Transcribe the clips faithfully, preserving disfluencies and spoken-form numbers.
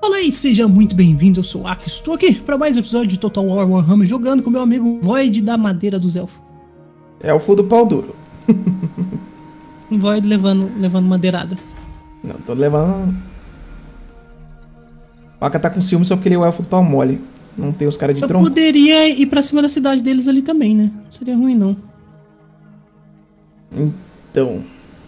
Fala aí, seja muito bem-vindo, eu sou o Aki, estou aqui para mais um episódio de Total War Warhammer, jogando com meu amigo Void da Madeira dos Elfos. Elfo do pau duro. Void levando, levando madeirada. Não, tô levando... O Aka tá com ciúme só porque ele é o elfo do pau mole. Não tem os caras de Eu tronco. poderia ir pra cima da cidade deles ali também, né? Não seria ruim, não. Então...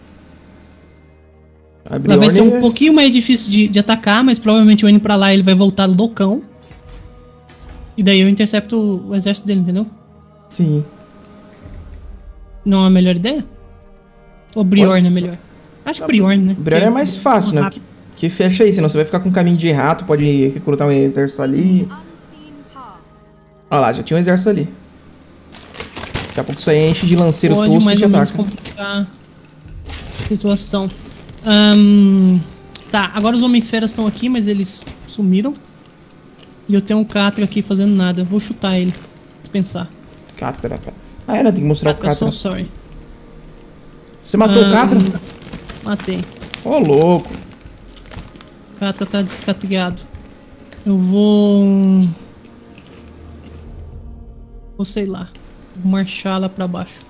Lá vai ser um pouquinho mais difícil de, de atacar, mas provavelmente eu indo pra lá ele vai voltar loucão. E daí eu intercepto o exército dele, entendeu? Sim. Não é a melhor ideia? Ou Briorn é melhor? Acho que Briorn, né? Briorn é mais fácil, né? Que, que fecha aí, senão você vai ficar com um caminho de rato, pode recrutar um exército ali. Olha lá, já tinha um exército ali. Daqui a pouco isso aí enche de lanceiro pode tosco mais e ou menos ataca. complicar a situação. Um, tá, agora os Homens-Feras estão aqui, mas eles sumiram. E eu tenho um Catra aqui fazendo nada. Eu vou chutar ele. Vou pensar. Catra, cara. Ah, era, tem que mostrar Catra, o Catra. so sorry. Você matou um, o Catra? Matei. Ô, oh, louco. O Catra tá descatriado. Eu vou... Vou, sei lá. Vou marchar lá pra baixo.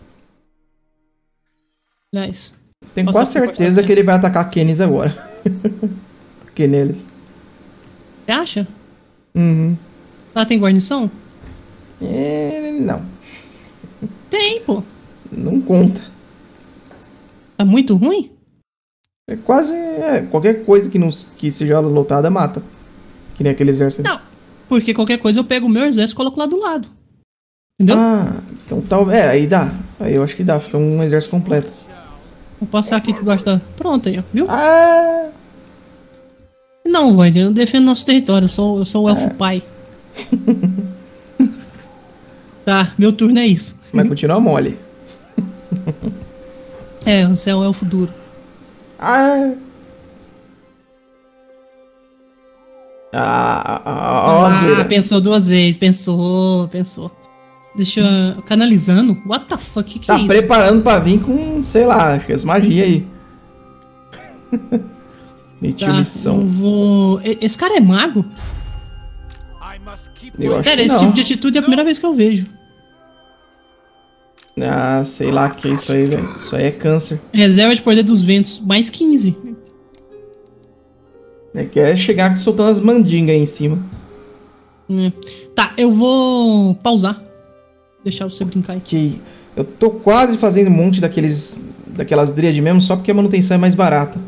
Aliás... Tenho quase certeza que ele vai atacar Kenis agora. Kenelis. Você acha? Uhum. Lá tem guarnição? É, não. Tem, pô. Não conta. Tá muito ruim? É quase... É, qualquer coisa que, não, que seja lotada mata. Que nem aquele exército. Não. Porque qualquer coisa eu pego o meu exército e coloco lá do lado. Entendeu? Ah, então tal... É, aí dá. Aí eu acho que dá. Fica um exército completo. Vou passar aqui debaixo da... Pronto aí, ó. Viu? Ah! Não, Void, eu defendo nosso território. Eu sou, eu sou o elfo É. pai. Tá, meu turno é isso. Mas continua mole. É, você é o elfo duro. Ah! Ah, ah, Ah, pensou duas vezes. Pensou, pensou. Deixa eu... Canalizando? What the fuck? Que que tá é isso? preparando pra vir com, sei lá, acho que essa magia aí. Metiu Tá, missão. eu vou... E- Esse cara é mago? Eu acho Pera, que esse não. tipo de atitude é a primeira vez que eu vejo. Ah, sei lá o que é isso aí, velho. Isso aí é câncer. Reserva de poder dos ventos, mais quinze. É que é chegar soltando as mandingas aí em cima. É. Tá, eu vou pausar. Deixar você brincar aí. Que eu tô quase fazendo um monte daqueles... Daquelas dríades mesmo, só porque a manutenção é mais barata.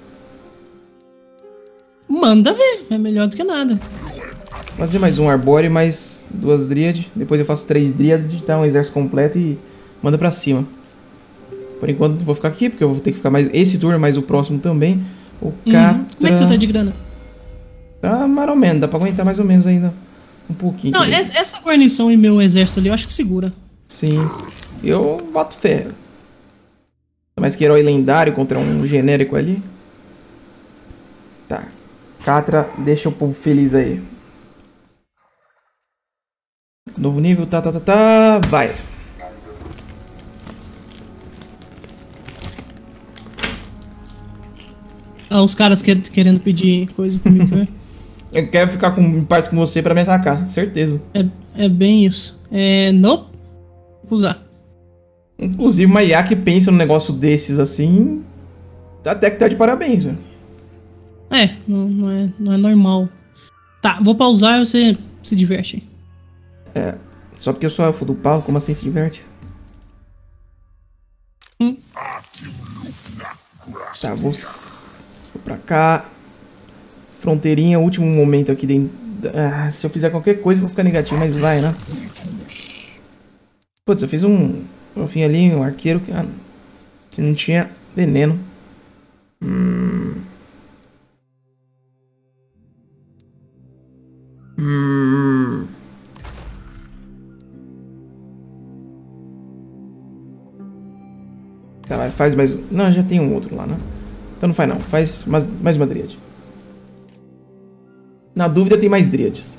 Manda ver, é melhor do que nada. Fazer mais um arbóreo e mais duas dríades. Depois eu faço três dríades, dá um exército completo e manda pra cima. Por enquanto eu vou ficar aqui, porque eu vou ter que ficar mais esse turno, mais o próximo também. O Uhum. Catra... Como é que você tá de grana? Tá mais ou menos, dá pra aguentar mais ou menos ainda. Um pouquinho. Não, também. essa essa guarnição e meu exército ali, eu acho que segura. Sim. Eu boto fé. Mais que herói lendário contra um genérico ali. Tá. Catra, deixa o povo feliz aí. Novo nível, tá, tá, tá, tá. Vai. Ah, os caras que- querendo pedir coisa comigo, né? Eu quero ficar com, em paz com você pra me atacar, certeza. É, é bem isso. É. Nope. Vou usar. Inclusive, uma I A que pensa num negócio desses assim. Até que tá de parabéns, velho. É, não, não é, não é normal. Tá, vou pausar e você se diverte aí. É. Só porque eu sou elfo do pau, como assim se diverte? Hum. Tá, vou, s- vou pra cá. Fronteirinha, último momento aqui dentro. Ah, se eu fizer qualquer coisa, eu vou ficar negativo, mas vai, né? Putz, eu fiz um. Um fim ali, um arqueiro que, ah, que não tinha veneno. Hum. Hum. Tá, vai, faz mais um. Não, já tem um outro lá, né? Então não faz não, faz mais, mais uma dríade. Na dúvida tem mais dríades.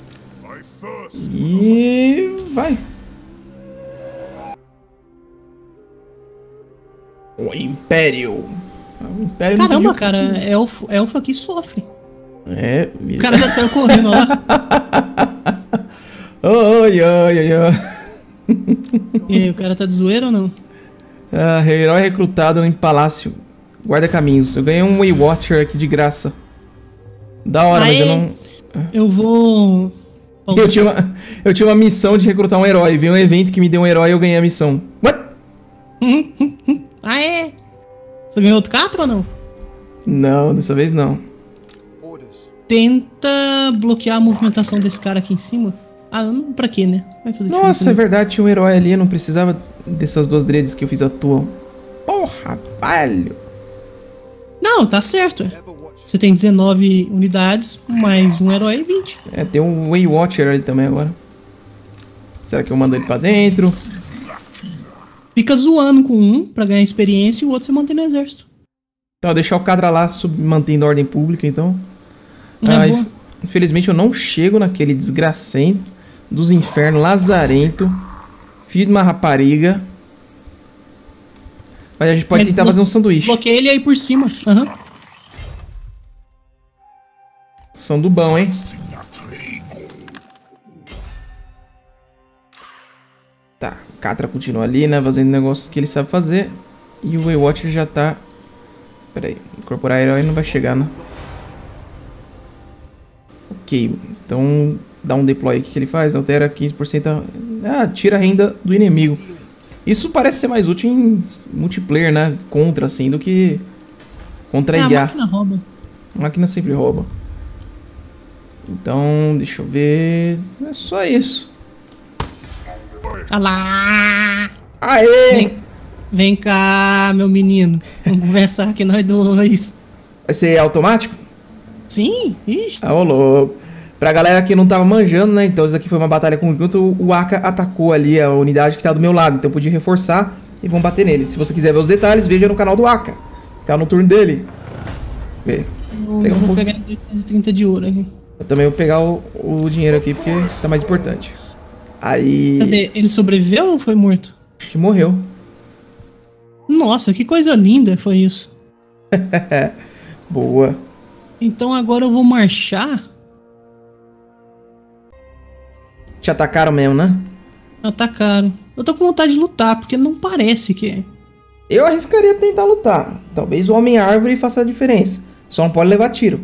E vai. O Império. O Império não Caramba, pediu- cara, elfo, elfo aqui sofre. É, o cara já saiu correndo lá. Oi, oi, oi, oi. E aí, o cara tá de zoeira ou não? Ah, herói recrutado em palácio. Guarda caminhos. Eu ganhei um Waywatcher aqui de graça. Da hora, Aê, mas eu não... Eu vou... Eu tinha, uma, eu tinha uma missão de recrutar um herói. Veio um evento que me deu um herói e eu ganhei a missão. What? Aê! Você ganhou outro Catra ou não? Não, dessa vez não. Tenta bloquear a movimentação desse cara aqui em cima. Ah, não, pra quê, né? Vai fazer Nossa, diferença, é verdade, tinha um herói ali. Eu não precisava dessas duas dreads que eu fiz atuam. Porra, velho. Não, tá certo. Você tem dezenove unidades, mais um herói e vinte. É, tem um Waywatcher ali também agora. Será que eu mando ele pra dentro? Fica zoando com um pra ganhar experiência e o outro você mantém no exército. Então, vou deixar o Cadra lá sub mantendo a ordem pública, então. É Ah, boa. inf infelizmente eu não chego naquele desgracento dos infernos, lazarento, filho de uma rapariga. Mas a gente pode Mas tentar fazer um sanduíche. Bloqueia ele aí por cima. Aham. São do bom, hein? Tá, o Catra continua ali, né? Fazendo negócios que ele sabe fazer. E o Waywatcher já tá... Pera aí, incorporar herói não vai chegar, né? Ok, então dá um deploy aqui que ele faz. Altera quinze por cento... A... Ah, tira a renda do inimigo. Isso parece ser mais útil em multiplayer, né? Contra, assim, do que contra É, I A. a máquina rouba. A máquina sempre rouba. Então, deixa eu ver... É só isso. Ah lá! Aê! Vem, vem cá, meu menino. Vamos conversar aqui nós dois. Vai ser automático? Sim? Ixi. Ah, ô louco. Pra galera que não tava manjando, né? Então isso aqui foi uma batalha conjunta. O Aka atacou ali a unidade que tá do meu lado. Então eu podia reforçar e vamos bater nele. Se você quiser ver os detalhes, veja no canal do Aka. Tá no turno dele. Vê. Eu Pega um vou pouco. pegar trezentos e trinta de ouro aqui. Eu também vou pegar o, o dinheiro aqui porque tá mais importante. Aí... Cadê? Ele sobreviveu ou foi morto? Acho que morreu. Nossa, que coisa linda foi isso. Boa. Então agora eu vou marchar. Te atacaram mesmo, né? Atacaram. Eu tô com vontade de lutar, porque não parece que é. Eu arriscaria tentar lutar. Talvez o Homem-Árvore faça a diferença. Só não pode levar tiro.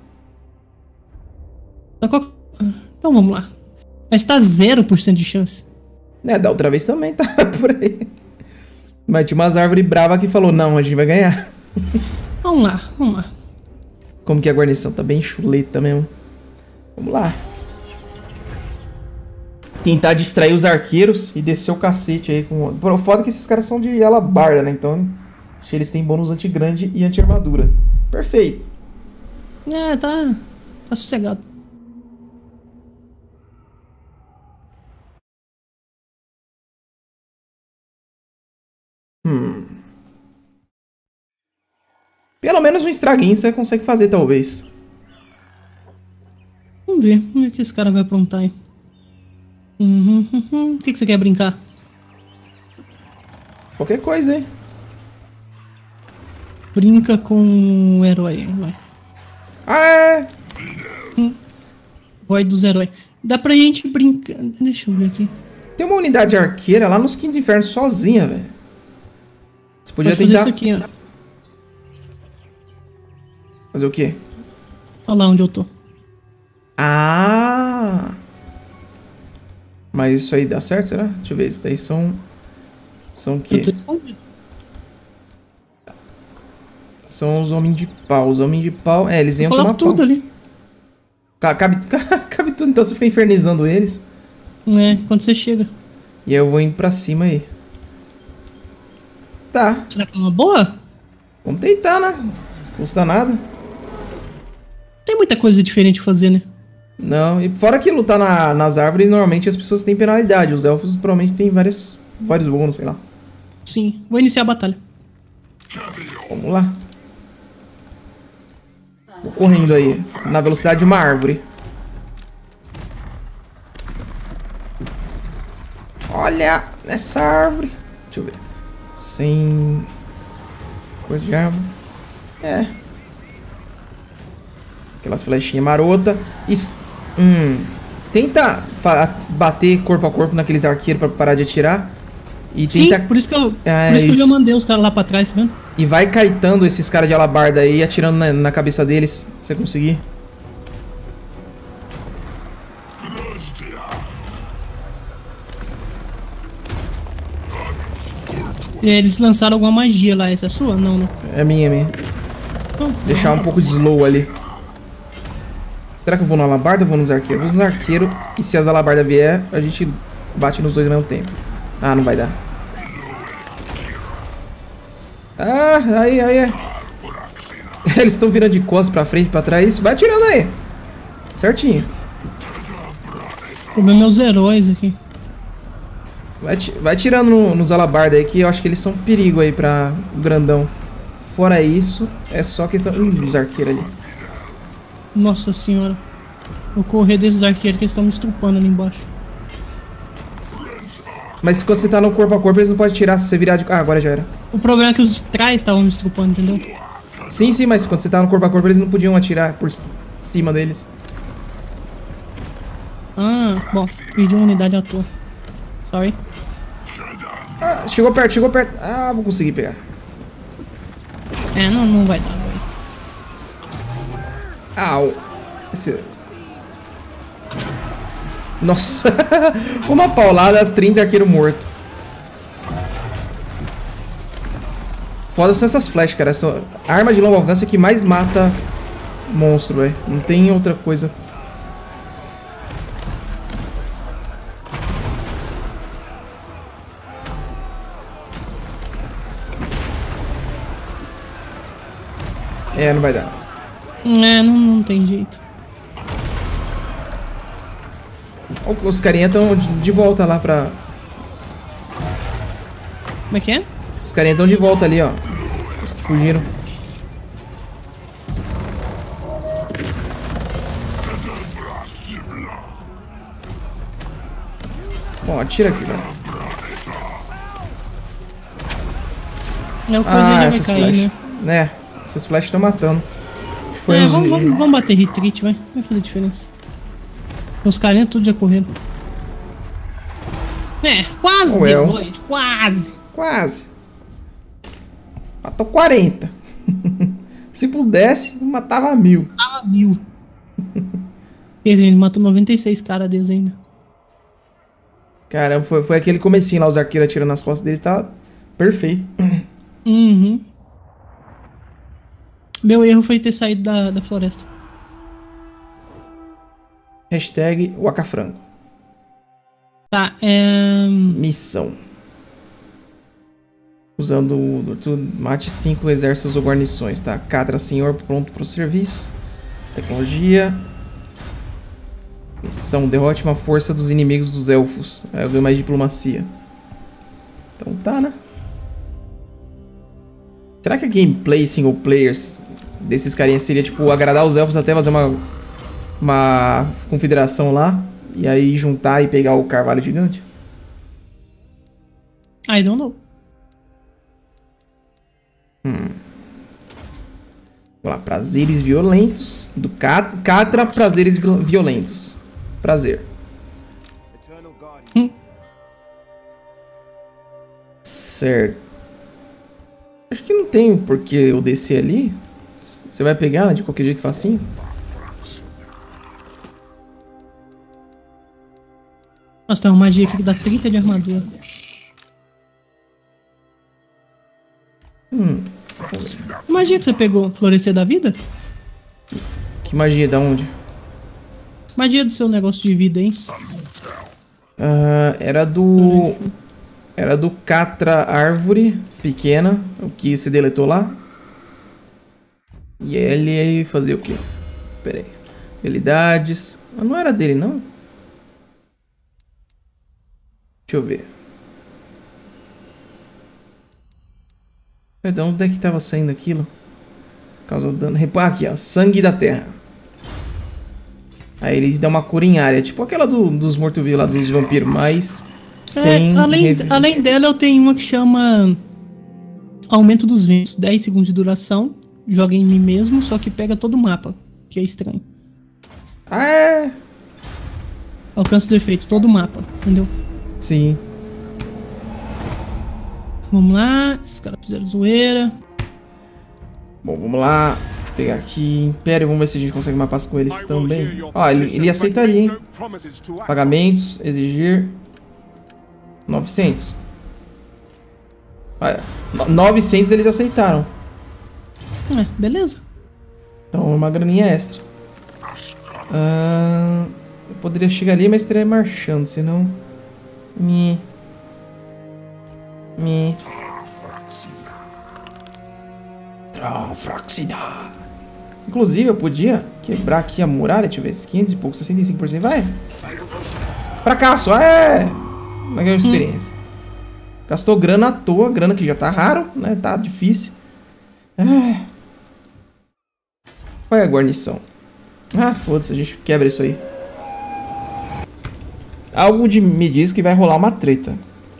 Então vamos lá. Mas tá zero por cento de chance. É, da outra vez também tá por aí. Mas tinha umas árvores bravas que falou, não, a gente vai ganhar. Vamos lá, vamos lá. Como que a guarnição tá bem chuleta mesmo. Vamos lá. Tentar distrair os arqueiros e descer o cacete aí com... O foda é que esses caras são de alabarda, né? Então, acho que eles têm bônus anti-grande e anti-armadura. Perfeito. É, tá... Tá sossegado. Hum. Pelo menos um estraguinho você consegue fazer, talvez. Vamos ver. Vamos ver o que esse cara vai aprontar aí. Uhum, uhum. O que, que você quer brincar? Qualquer coisa, hein? Brinca com o herói, vai. Ah, é! Hum. Herói dos heróis. Dá pra gente brincar... Deixa eu ver aqui. Tem uma unidade arqueira lá nos Quintos Infernos sozinha, velho. Você podia Pode tentar... fazer isso aqui, ó. Fazer o quê? Olha lá onde eu tô. Ah! Mas isso aí dá certo, será? Deixa eu ver, isso daí são... São o quê? Eu tô escondido. São os homens de pau. Os homens de pau... É, eles iam tomar Coloca tudo pau. ali. Cabe, cabe tudo, então você fica infernizando eles. É, quando você chega. E aí eu vou indo pra cima aí. Tá. Será que é uma boa? Vamos tentar, né? Custa nada. Tem muita coisa diferente de fazer, né? Não, e fora que lutar na, nas árvores, normalmente as pessoas têm penalidade. Os elfos provavelmente têm vários, vários bônus, sei lá. Sim, vou iniciar a batalha. Vamos lá. Vou correndo aí, na velocidade de uma árvore. Olha essa árvore. Deixa eu ver. Sem... Coisa de árvore. É. Aquelas flechinhas marota. Isso. Hum. Tenta bater corpo a corpo naqueles arqueiros pra parar de atirar. E tenta... Sim, por isso que eu, é, por isso que eu isso. já mandei os caras lá pra trás, tá vendo? E vai caetando esses caras de alabarda aí, atirando na, na cabeça deles, se você conseguir. Eles lançaram alguma magia lá, essa é sua? Não, né? É minha, é minha. Oh, Deixar um pouco de slow ali. Será que eu vou no alabarda ou vou nos arqueiros? Eu vou nos arqueiros e se as alabardas vier, a gente bate nos dois ao mesmo tempo. Ah, não vai dar. Ah, aí, aí, aí. Eles estão virando de costas pra frente, pra trás. Vai atirando aí. Certinho. O problema é os heróis aqui. Vai, vai tirando no, nos alabarda aí, que eu acho que eles são um perigo aí pra o grandão. Fora isso, é só questão... Hum, dos arqueiros ali. Nossa senhora. Vou correr desses arqueiros que eles estão me estrupando ali embaixo. Mas quando você tá no corpo a corpo, eles não podem tirar se você virar de... Ah, agora já era. O problema é que os de trás estavam me estrupando, entendeu? Sim, sim, mas quando você tá no corpo a corpo, eles não podiam atirar por cima deles. Ah, bom. Perdi uma unidade à toa. Sorry. Ah, chegou perto, chegou perto. Ah, vou conseguir pegar. É, não, não vai dar, vai. Au. Esse... Nossa. Uma paulada, trinta arqueiro morto. Foda são essas flechas, cara. Essa arma de longo alcance que mais mata monstro, velho. Não tem outra coisa. É, não vai dar. É, não, não tem jeito. Os carinha estão de volta lá pra... Como é que é? Os carinha estão de volta ali, ó. Os que fugiram. Bom, atira aqui, velho. É, o coisa Ah, já vai essas cair, flechas. né? É, essas flechas estão matando. Foi É, uns... vamos, vamos, vamos bater retreat, vai. Vai fazer diferença. Os carinhas tudo já correram. É, quase Well. deu, dois, quase. Quase. Matou quarenta. Se pudesse, matava mil. Tava mil. Esse, ele matou noventa e seis caras deles ainda. Caramba, foi, foi aquele comecinho lá, os arqueiros atirando nas costas deles, tava perfeito. Uhum. Meu erro foi ter saído da, da floresta. Hashtag Wakafrango. Tá, é... Missão. Usando o tu mate cinco exércitos ou guarnições, tá? Catra senhor pronto para o serviço. Tecnologia. Missão, derrote uma força dos inimigos dos elfos. Aí eu ganho mais diplomacia. Então tá, né? Será que a gameplay single players desses carinhas seria tipo agradar os elfos até fazer uma uma confederação lá e aí juntar e pegar o carvalho gigante? I don't know. Hum. Vamos lá, prazeres violentos do Catra, prazeres violentos. Prazer. Hum. Certo. Acho que não tem porque eu descer ali. Você vai pegar de qualquer jeito facinho. Nossa, tem uma magia aqui que dá trinta de armadura. Hum. Que magia que você pegou? Florescer da vida? Que magia? Da onde? Magia do seu negócio de vida, hein? Uh, era do... Era do Catra Árvore Pequena, o que se deletou lá. E ele aí fazia o quê? Pera aí. Habilidades... Ah, não era dele, não? Deixa eu ver. Perdão, onde é que tava saindo aquilo? Causa dano... Ah, aqui, ó. Sangue da Terra. Aí ele dá uma cura em área. Tipo aquela do, dos mortos-vivos lá, dos vampiros, mas... Sem É, além, rev... além dela, eu tenho uma que chama Aumento dos Ventos. dez segundos de duração. Joga em mim mesmo, só que pega todo o mapa. que é estranho. Ah, é? Alcance do efeito, todo o mapa, entendeu? Sim. Vamos lá, esses caras fizeram zoeira. Bom, vamos lá. Pegar aqui Império, vamos ver se a gente consegue uma paz com eles também. Ó, ele, ele aceitaria, hein? Pagamentos, exigir... novecentos. Olha, novecentos eles aceitaram. É, beleza. Então, uma graninha extra. Ah, eu poderia chegar ali, mas estaria marchando, senão... Me... Me... Trafraxida. Inclusive, eu podia quebrar aqui a muralha, deixa eu ver, quinhentos e pouco, sessenta e cinco por cento, vai. Fracasso, é! Não ganhou experiência. Hum. Gastou grana à toa, grana que já tá raro, né, tá difícil. Ah. Qual é a guarnição? Ah, foda-se, a gente quebra isso aí. Algo de me diz que vai rolar uma treta.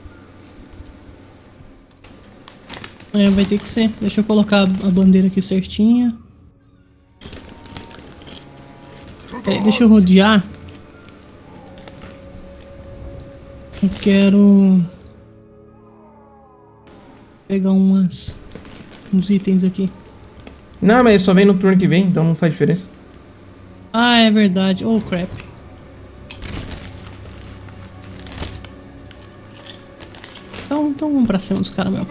É, vai ter que ser. Deixa eu colocar a bandeira aqui certinha. É, deixa eu rodear. Eu quero pegar umas uns itens aqui. Não, mas só vem no turno que vem, então não faz diferença. Ah, é verdade. Oh, crap. Então, então vamos pra cima dos caras mesmo.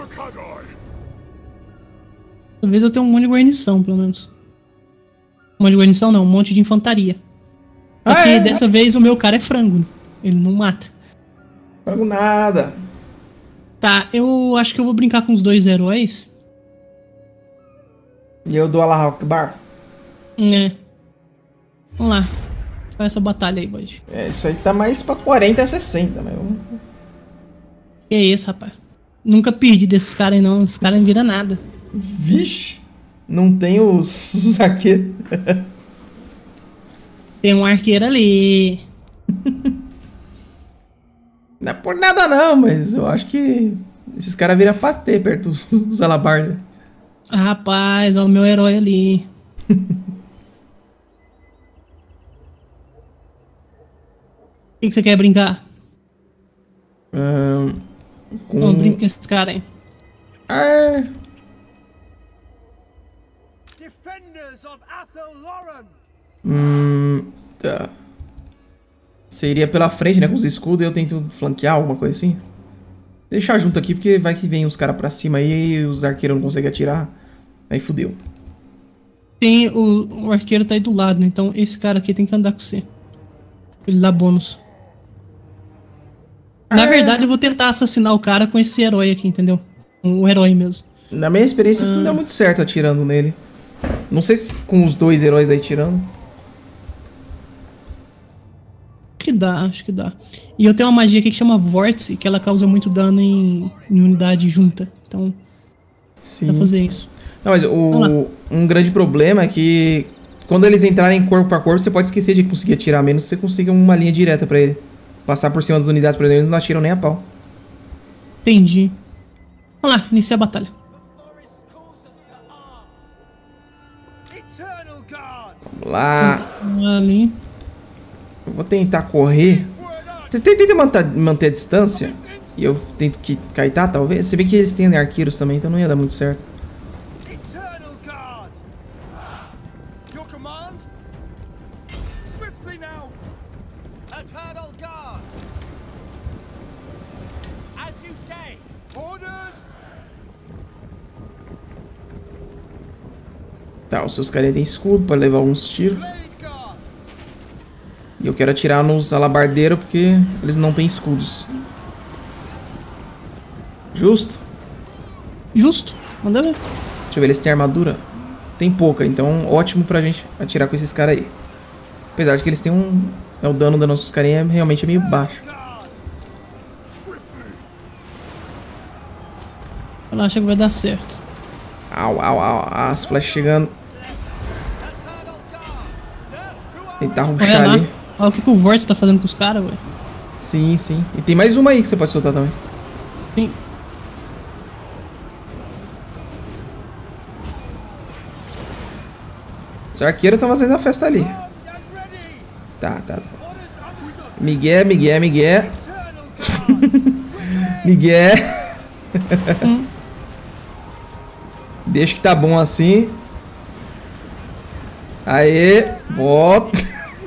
Talvez eu tenha um monte de guarnição, pelo menos. Um monte de guarnição não, um monte de infantaria. Porque ah, é? Dessa vez o meu cara é frango, né? Ele não mata. Frango nada. Tá, eu acho que eu vou brincar com os dois heróis. E eu dou a La Akbar. É. Vamos lá. Faz essa batalha aí, Bud. É, isso aí tá mais pra quarenta a sessenta, meu. Que é isso, rapaz. Nunca perdi desses caras aí, não. Esses caras não viram nada. Vixe. Não tem os, os arqueiros. Tem um arqueiro ali. Não é por nada não, mas eu acho que esses caras viram patê perto dos, dos alabardas. Rapaz, olha o meu herói ali. O que, que você quer brincar? Um, com... Não, brinca com esses caras aí. É... Hum, tá. Você iria pela frente, né, com os escudos e eu tento flanquear, alguma coisa assim? Deixar junto aqui, porque vai que vem os caras pra cima aí e os arqueiros não conseguem atirar. Aí fudeu. Tem, o, o arqueiro tá aí do lado, né? Então esse cara aqui tem que andar com você. Ele dá bônus. Na é... verdade, eu vou tentar assassinar o cara com esse herói aqui, entendeu? O herói mesmo. Na minha experiência, ah. isso não deu muito certo atirando nele. Não sei se com os dois heróis aí tirando. Acho que dá, acho que dá. E eu tenho uma magia aqui que chama Vórtice, que ela causa muito dano em, em unidade junta. Então, sim, dá pra fazer isso. Não, mas o, um grande problema é que quando eles entrarem corpo a corpo, você pode esquecer de conseguir atirar, menos que você consiga uma linha direta pra ele. Passar por cima das unidades, por exemplo, eles não atiram nem a pau. Entendi. Vamos lá, inicia a batalha. Vamos lá. Ali. Eu vou tentar correr. Tenta manter, manter a distância. E eu tento que kaitar, talvez. Se bem que eles têm arqueiros também, então não ia dar muito certo. Tá, os seus carinha têm escudo para levar alguns tiros. E eu quero atirar nos alabardeiros porque eles não têm escudos. Justo? Justo. Manda ver. Deixa eu ver, eles têm armadura? Tem pouca, então ótimo pra gente atirar com esses caras aí. Apesar de que eles têm um... É, o dano dos nossos carinha realmente é meio baixo. Relaxa que vai dar certo. Au, au, au. As flechas chegando. Tentar rushar ali. Olha o que, que o Vórtice tá fazendo com os caras, velho. Sim, sim. E tem mais uma aí que você pode soltar também. Sim. Os arqueiros estão fazendo a festa ali. Tá, tá. Miguel, Miguel, Miguel. Miguel. Hum. Deixa que tá bom assim. Aê, volta.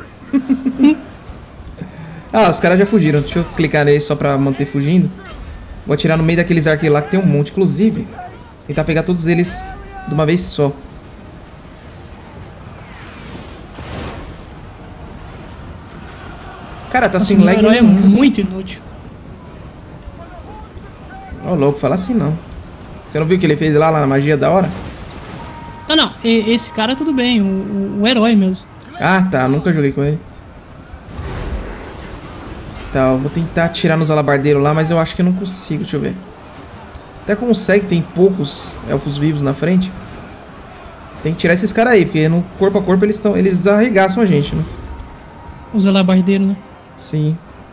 Ah, os caras já fugiram. Deixa eu clicar nele só pra manter fugindo. Vou atirar no meio daqueles arqueiros lá que tem um monte. Inclusive, tentar pegar todos eles de uma vez só. Cara, tá sem lag. É muito inútil. Ô, louco, fala assim não. Você não viu o que ele fez lá, lá na magia da hora? Não, não. Esse cara tudo bem. O, o, o herói mesmo. Ah, tá. Nunca joguei com ele. Tá, eu vou tentar atirar nos alabardeiros lá, mas eu acho que eu não consigo. Deixa eu ver. Até consegue, tem poucos elfos vivos na frente. Tem que tirar esses caras aí, porque no corpo a corpo eles, tão, eles arregaçam a gente, né? Os alabardeiros, né? Sim.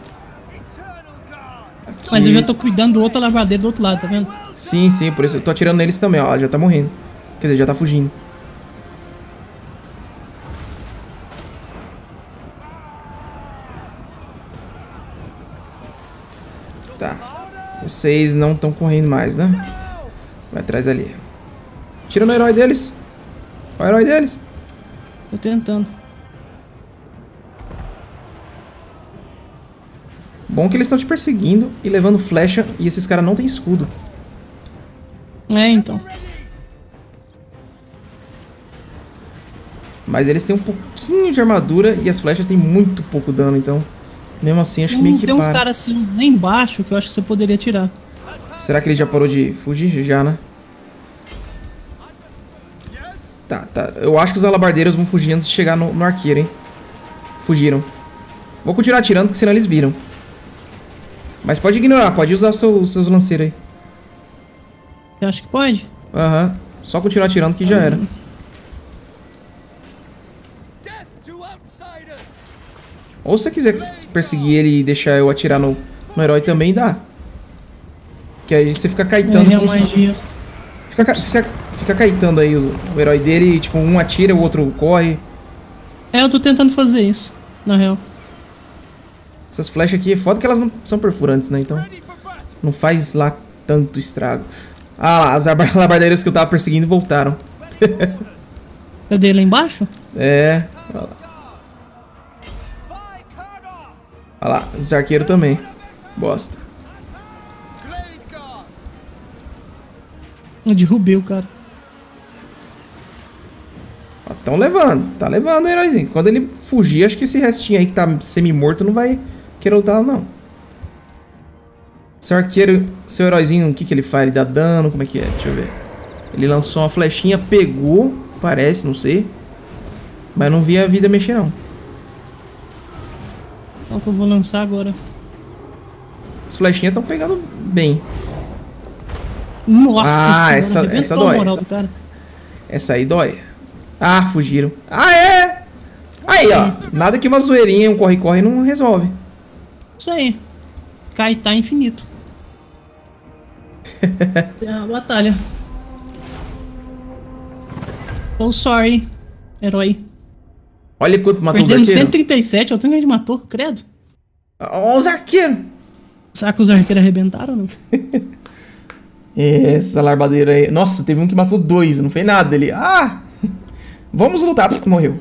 Aqui. Mas eu já tô cuidando do outro alabardeiro do outro lado, tá vendo? Sim, sim, por isso eu tô atirando neles também, ó. Já tá morrendo. Quer dizer, já tá fugindo. Tá. Vocês não estão correndo mais, né? Vai atrás ali. Tira no herói deles. Qual é o herói deles? Tô tentando. Bom que eles estão te perseguindo e levando flecha e esses caras não têm escudo. É, então. Mas eles têm um pouquinho de armadura e as flechas têm muito pouco dano, então... Mesmo assim, acho que meio que tem uns para. caras assim, lá embaixo, que eu acho que você poderia tirar. Será que ele já parou de fugir? Já, né? Tá, tá. Eu acho que os alabardeiros vão fugir antes de chegar no, no arqueiro, hein? Fugiram. Vou continuar atirando, porque senão eles viram. Mas pode ignorar, pode usar os seus, seus lanceiros aí. Você acha que pode? Aham. Uhum. Só continuar atirando que já era. Ou se você quiser perseguir ele e deixar eu atirar no, no herói também, dá. Que aí você fica caetando. É, magia. Fica, fica, fica caetando aí o, o herói dele, tipo, um atira, o outro corre. É, eu tô tentando fazer isso, na real. Essas flechas aqui é foda que elas não são perfurantes, né? Então não faz lá tanto estrago. Ah lá, as alabardeiras que eu tava perseguindo voltaram. Cadê? Lá embaixo? É. Olha lá. Olha lá, os arqueiros também. Bosta. Eu derrubei o cara. Estão levando, tá levando o heróizinho. Quando ele fugir, acho que esse restinho aí que tá semi-morto não vai querer lutar, não. Seu arqueiro, seu heróizinho, o que que ele faz? Ele dá dano? Como é que é? Deixa eu ver. Ele lançou uma flechinha, pegou, parece, não sei. Mas não vi a vida mexer, não. Qual que eu vou lançar agora? As flechinhas estão pegando bem. Nossa ah, senhora, essa, essa a dói. moral do cara. Essa aí dói. Ah, fugiram. Ah, é? Aí, ó. Nada que uma zoeirinha, um corre-corre não resolve. Isso aí. Cai tá infinito. É uma batalha. So sorry, herói. Olha quanto matou os Perdemos arqueiros. cento e trinta e sete, eu tenho que a gente matou, credo. Olha os arqueiros. Será que os arqueiros arrebentaram ou não? Essa larbadeira aí. Nossa, teve um que matou dois, não fez nada. Ele, ah, vamos lutar. Morreu.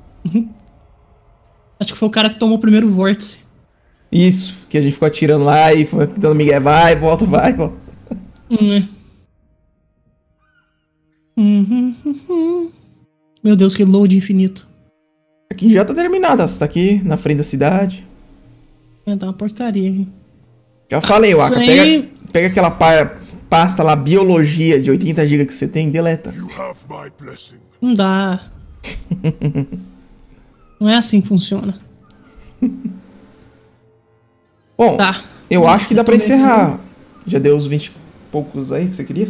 Acho que foi o cara que tomou o primeiro vórtice. Isso, que a gente ficou atirando lá e foi dando migué, vai, volta, vai, volta. Hum, é. Uhum, uhum. Meu Deus, que load infinito. Aqui já tá terminado, ó. Você tá aqui na frente da cidade. É, tá uma porcaria aqui. Já falei, Ah, Waka, aí... pega, pega aquela pa pasta lá, biologia de oitenta gigas que você tem, deleta. Não dá. Não é assim que funciona. Bom, Tá. eu Eu acho que dá pra também encerrar. não. Já deu os vinte e poucos aí que você queria?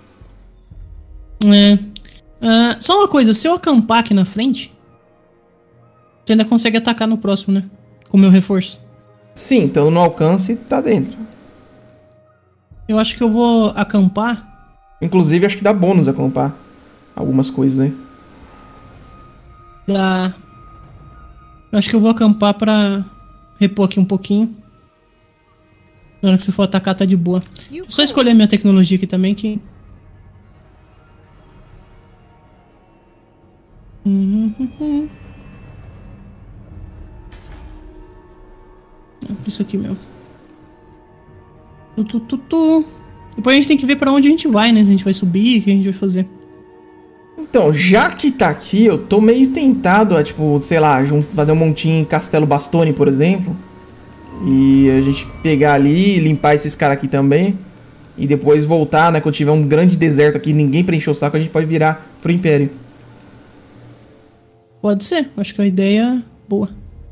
É. Ah, só uma coisa, se eu acampar aqui na frente, você ainda consegue atacar no próximo, né? Com o meu reforço. Sim, então no alcance tá dentro. Eu acho que eu vou acampar. Inclusive, acho que dá bônus acampar algumas coisas aí. Dá. Eu acho que eu vou acampar pra repor aqui um pouquinho. Na hora que você for atacar, tá de boa. Deixa eu só escolher minha tecnologia aqui também, que... Uhum. Isso aqui mesmo. Tu, tu, tu, tu. Depois a gente tem que ver pra onde a gente vai, né? Se a gente vai subir, o que a gente vai fazer. Então, já que tá aqui, eu tô meio tentado a, tipo, sei lá, fazer um montinho em Castelo Bastoni, por exemplo. E a gente pegar ali, limpar esses caras aqui também. E depois voltar, né? Quando tiver um grande deserto aqui, ninguém preencher o saco, a gente pode virar pro Império. Pode ser, acho que é uma ideia boa.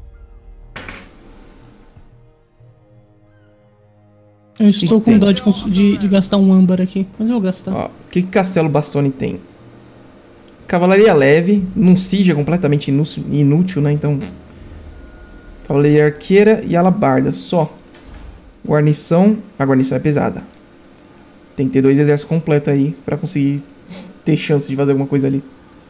Eu estou com dó de, de, de gastar um âmbar aqui, mas eu vou gastar. Ó, o que, que Castelo Bastoni tem? Cavalaria leve, num siege é completamente inútil, inútil, né? Então, cavalaria arqueira e alabarda, só. Guarnição, a guarnição é pesada. Tem que ter dois exércitos completos aí pra conseguir ter chance de fazer alguma coisa ali.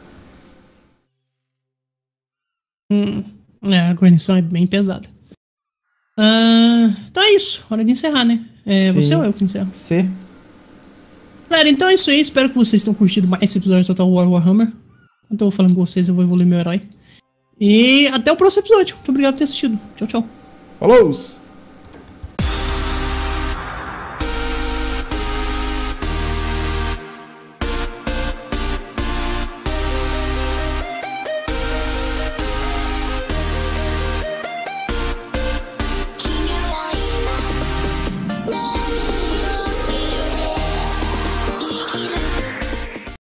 Hum, é, a guarnição é bem pesada. Ah, então é isso, hora de encerrar, né? É, você ou eu que encerro? Você. Galera, então é isso aí. Espero que vocês tenham curtido mais esse episódio de Total War Warhammer. Enquanto eu vou falando com vocês, eu vou evoluir meu herói. E até o próximo episódio. Muito obrigado por ter assistido. Tchau, tchau. Falou!